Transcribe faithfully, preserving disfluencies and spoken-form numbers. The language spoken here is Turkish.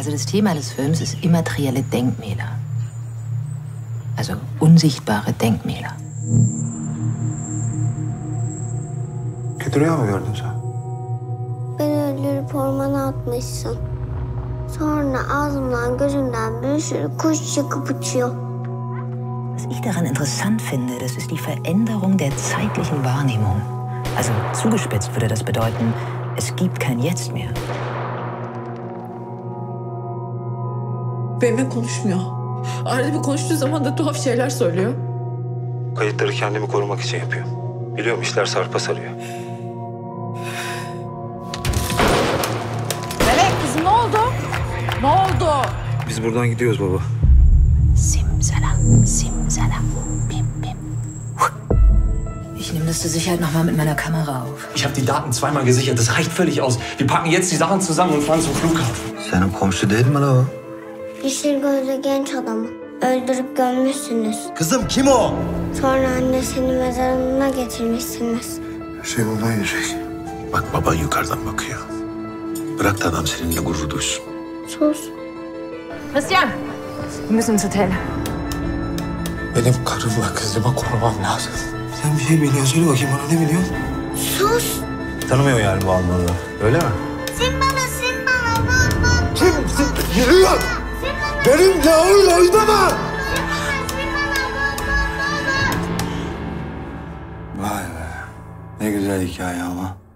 Also das Thema des Films ist immaterielle Denkmäler. Also unsichtbare Denkmäler. Kötü rüya mı gördün sen? Beni öldürüp ormana atmışsın. Sonra ağzımdan gözümden bir sürü kuş çıkıp uçuyor. Was ich daran interessant finde, das ist die Veränderung der zeitlichen Wahrnehmung. Also zugespitzt würde das bedeuten, es gibt kein Jetzt mehr. Benimle konuşmuyor. Arada bir konuştuğu zaman da tuhaf şeyler söylüyor. Kayıtları kendimi korumak için yapıyor. Biliyorum işler sarpa sarıyor. Melek kızım ne oldu? Ne oldu? Biz buradan gidiyoruz baba. Simsalam, simsalam, bim, bim. Ich nehme das zur Sicherheit nochmal mit meiner Kamera auf. Ich habe die Daten zweimal gesichert. Das reicht völlig aus. Wir packen jetzt die Sachen zusammen und fahren zum Flughafen. Senin komşu değil mi la o? Yeşil gözlü genç adamı öldürüp gömmüşsünüz. Kızım kim o? Sonra anne seni mezarına getirmişsiniz. Her şey buradan yiyecek. Bak baban yukarıdan bakıyor. Bırak da adam seninle gurur duysun. Sus. Christian, wir müssen ins Hotel. Benim karımla kızımı korumam lazım. Sen bir şey biliyorsun. Söyle bakayım bana ne biliyorsun? Sus. Tanımıyor yani bu Almanı. Öyle mi? Sin bana, sin bana, bak bak. Kim? Geliyor. Benimle oyun oynama. Vay be. Ne güzel hikaye ama.